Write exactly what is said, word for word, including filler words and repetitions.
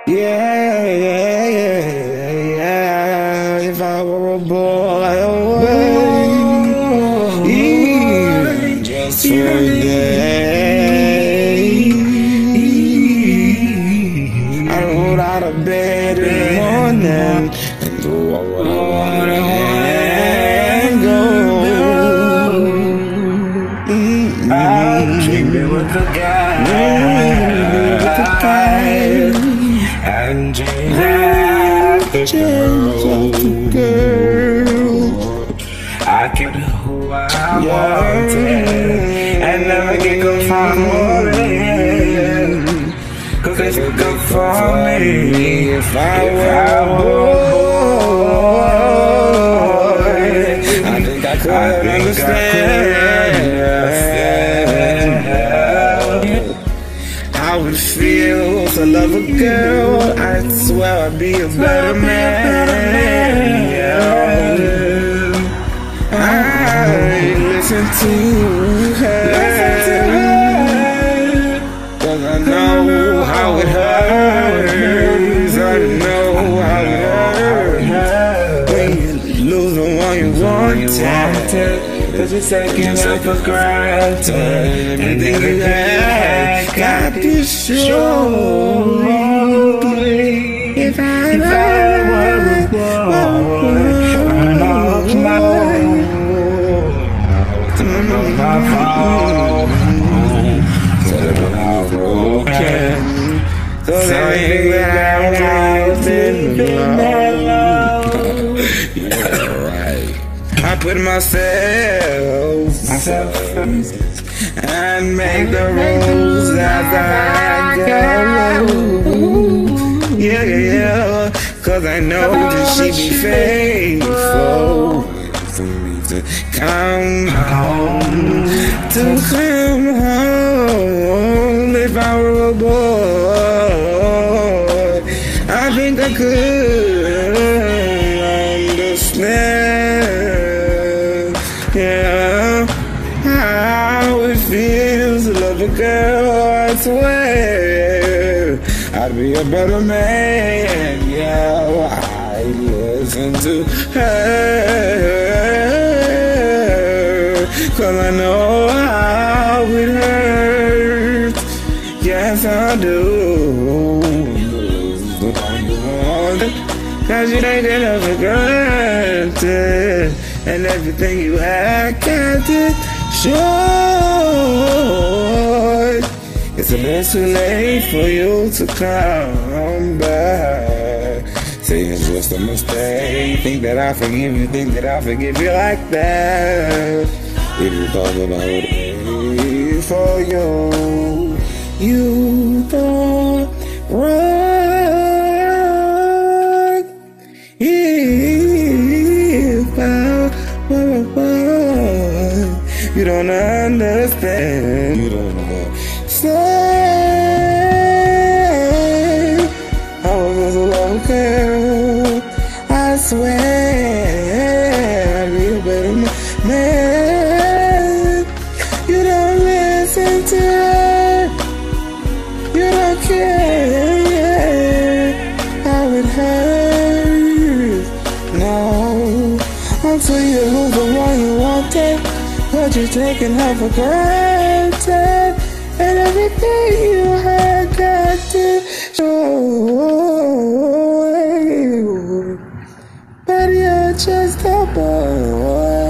Yeah, yeah, yeah, yeah. If I were a boy, oh, even just for a day, I rolled out of bed in the morning and do what I wanna and go. Mm-hmm. I'm dreaming with the guy. And change after girl, I can do who I want and never get conforming. Cause it's good for me if I were a boy. I think I could understand how it feels to love a girl. I swear I'd be a better man. I listen to her, cause I know how it hurts. I know how it hurts when you lose the one you wanted, cause you're taking it for granted. Everything you had got destroyed. If I were a boy, turn off my phone, turn off my phone, turn off my broken. Cause everything that I've been love. Yeah, right. I put myself, myself and make the rules as I go. Yeah, yeah, yeah. Cause I know that she be faithful for me to come home, to come home. If I were a boy, I think I could understand, yeah, how it feels to love a girl. I swear I'd be a better man, yeah. I listen to her, cause I know how it hurts. Yes, I do. Cause you ain't enough for granted, and everything you had got destroyed. It's a bit too late for you to come back. Say it's just a mistake. Think that I forgive you, think that I forgive you like that. If you thought about it for you, you thought wrong. If I were a boy, you don't understand. You don't know. Say I was a little girl. I swear I'd be a better man. You don't listen to her. You don't care how it hurts. No, until you lose the one you wanted, but you're taking her for granted. And everything you had got to show, but you're just a boy.